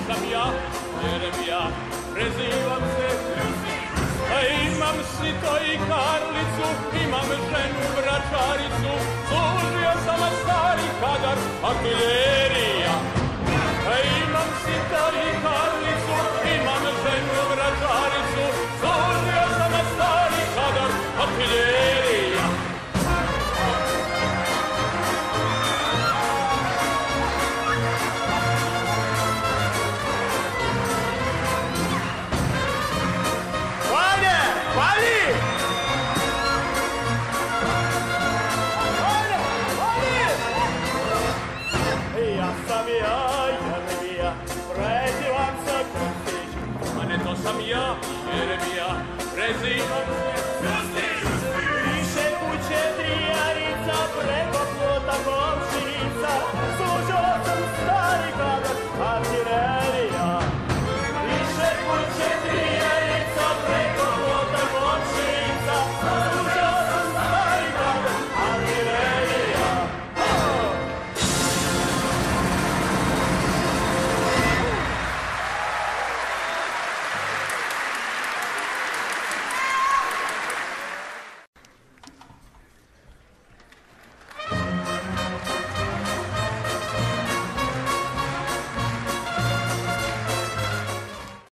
sam ja, Jeremija, prezivam se Ljusi. A imam sito i karlicu, imam ženu vračaricu, služio sam stari kadar, artiljerija. A imam sito i karlicu, imam ženu vračaricu, služio sam stari kadar, artiljerija. To sam ja, Jeremija, prezivam se